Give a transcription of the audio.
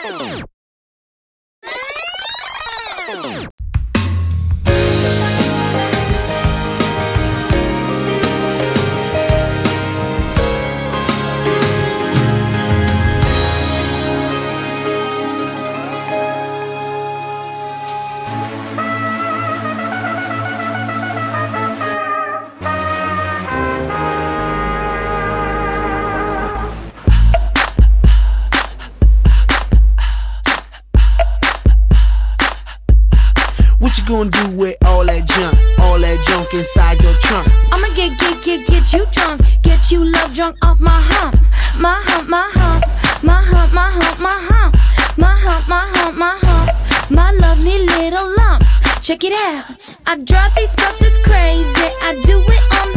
What you gonna do with all that junk inside your trunk? I'ma get you drunk, get you love drunk off my hump, my hump, my hump, my hump, my hump, my hump, my hump, my hump, my hump, my lovely little lumps. Check it out. I drive these brothers crazy. I do it on